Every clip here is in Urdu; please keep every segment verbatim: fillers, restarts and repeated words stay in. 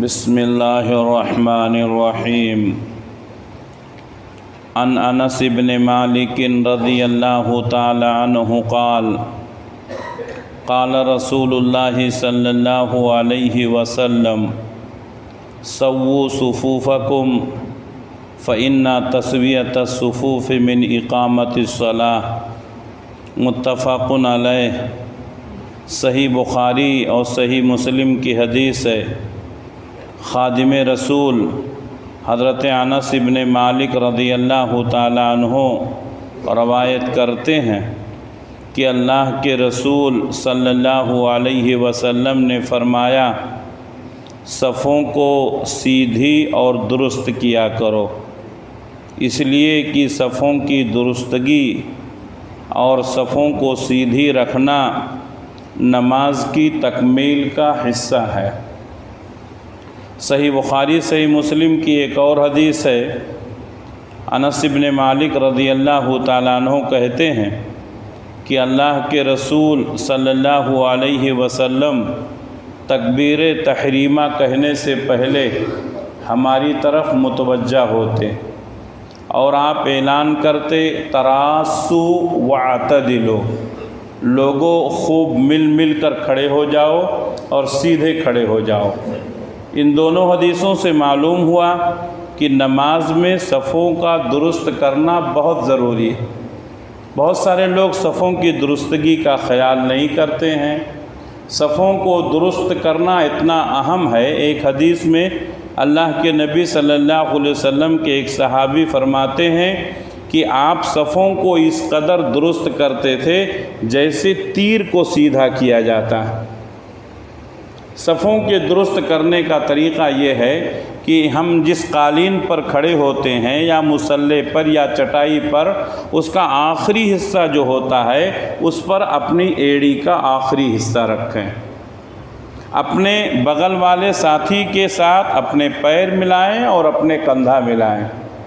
بسم اللہ الرحمن الرحیم عن انس بن مالک رضی اللہ تعالی عنہ قال قال رسول اللہ صلی اللہ علیہ وسلم سووا صفوفکم فإن تسویۃ الصفوف من اقامت الصلاۃ متفق علیہ۔ صحیح بخاری اور صحیح مسلم کی حدیث ہے۔ خادم رسول حضرت انس بن مالک رضی اللہ تعالی عنہ روایت کرتے ہیں کہ اللہ کے رسول صلی اللہ علیہ وسلم نے فرمایا، صفوں کو سیدھی اور درست کیا کرو، اس لیے کہ صفوں کی درستگی اور صفوں کو سیدھی رکھنا نماز کی تکمیل کا حصہ ہے۔ صحیح بخاری صحیح مسلم کی ایک اور حدیث ہے۔ انس بن مالک رضی اللہ تعالیٰ عنہ کہتے ہیں کہ اللہ کے رسول صلی اللہ علیہ وسلم تکبیر تحریمہ کہنے سے پہلے ہماری طرف متوجہ ہوتے اور آپ اعلان کرتے، تراسو واعتدلوا، لوگوں خوب مل مل کر کھڑے ہو جاؤ اور سیدھے کھڑے ہو جاؤ۔ ان دونوں حدیثوں سے معلوم ہوا کہ نماز میں صفوں کا درست کرنا بہت ضروری ہے۔ بہت سارے لوگ صفوں کی درستگی کا خیال نہیں کرتے ہیں۔ صفوں کو درست کرنا اتنا اہم ہے۔ ایک حدیث میں اللہ کے نبی صلی اللہ علیہ وسلم کے ایک صحابی فرماتے ہیں کہ آپ صفوں کو اس قدر درست کرتے تھے جیسے تیر کو سیدھا کیا جاتا ہے۔ صفوں کے درست کرنے کا طریقہ یہ ہے کہ ہم جس قالین پر کھڑے ہوتے ہیں یا مصلی پر یا چٹائی پر، اس کا آخری حصہ جو ہوتا ہے اس پر اپنی ایڑی کا آخری حصہ رکھیں۔ اپنے بغل والے ساتھی کے ساتھ اپنے پیر ملائیں اور اپنے کندھا ملائیں۔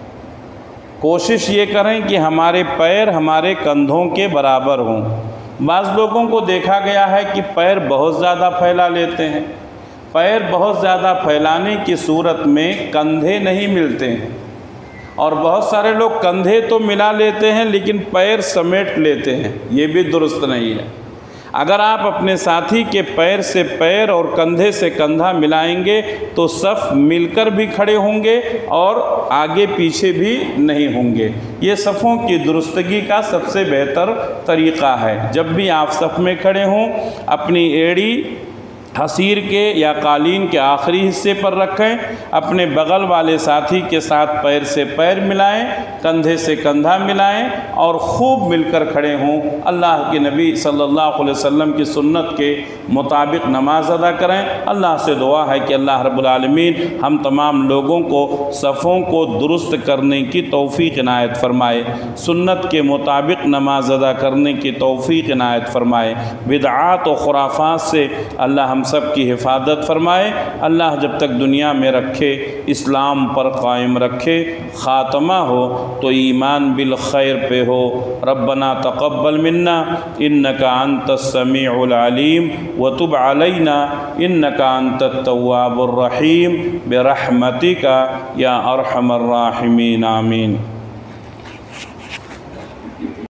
کوشش یہ کریں کہ ہمارے پیر ہمارے کندھوں کے برابر ہوں۔ بعض لوگوں کو دیکھا گیا ہے کہ پیر بہت زیادہ پھیلا لیتے ہیں۔ پیر بہت زیادہ پھیلانے کی صورت میں کندھے نہیں ملتے ہیں، اور بہت سارے لوگ کندھے تو ملا لیتے ہیں لیکن پیر سمیٹ لیتے ہیں، یہ بھی درست نہیں ہے۔ اگر آپ اپنے ساتھی کے پیر سے پیر اور کندھے سے کندھا ملائیں گے تو صف مل کر بھی کھڑے ہوں گے اور آگے پیچھے بھی نہیں ہوں گے۔ یہ صفوں کی درستگی کا سب سے بہتر طریقہ ہے۔ جب بھی آپ صف میں کھڑے ہوں، اپنی ایڑی حصیر کے یا قالین کے آخری حصے پر رکھیں، اپنے بغل والے ساتھی کے ساتھ پیر سے پیر ملائیں، کندھے سے کندھا ملائیں اور خوب مل کر کھڑے ہوں۔ اللہ کے نبی صلی اللہ علیہ وسلم کی سنت کے مطابق نماز ادا کریں۔ اللہ سے دعا ہے کہ اللہ رب العالمین ہم تمام لوگوں کو صفوں کو درست کرنے کی توفیق عنایت فرمائے، سنت کے مطابق نماز ادا کرنے کی توفیق عنایت فرمائے، بدعات و خرافات سے اللہ ہم سب کی حفاظت فرمائے۔ اللہ جب تک دنیا میں رکھے، اسلام پر قائم رکھے، خاتمہ ہو تو ایمان بالخیر پہ ہو۔ ربنا تقبل منا انک انت السمیع العلیم وتب علینا انک انت التواب الرحیم برحمتک یا ارحم الراحمین، آمین۔